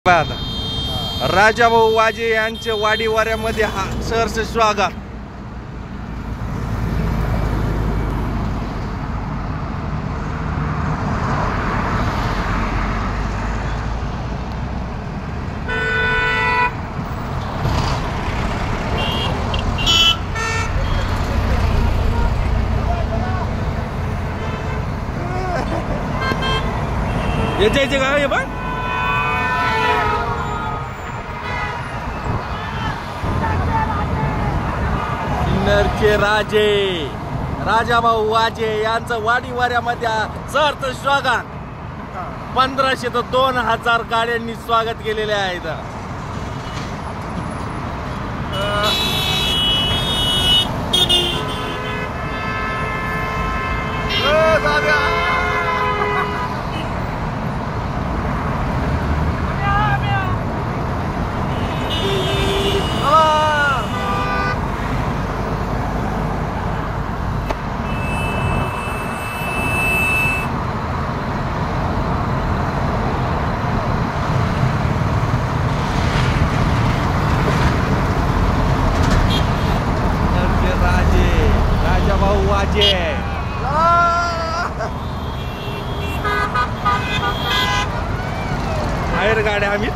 आता राजाभाऊ वाजे यांचे वाडी वाऱ्यामध्ये सहर्ष स्वागत. याचे काय बघ किन्नरचे राजे राजाभाऊ वाजे यांचं वाडी वाऱ्यामध्ये सहर्ष स्वागत. 1500 ते 2000 गाड्यांनी स्वागत केलेले आहेत. राजाभाऊ वाजे बाहेर गाड्या आम्ही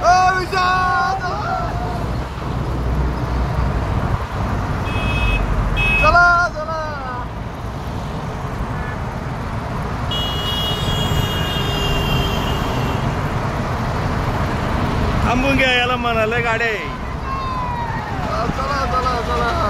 चला चला थांबून घ्या याला म्हणाले गाडे. चला चला चला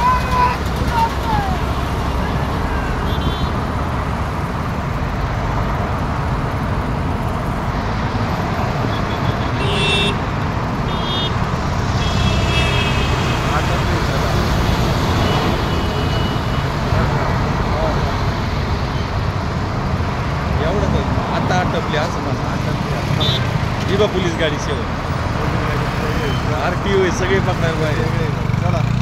आता आटपली असं म्हणा. पोलीस गाडी शेवट RTO सगळे पकडणार पाहिजे. चला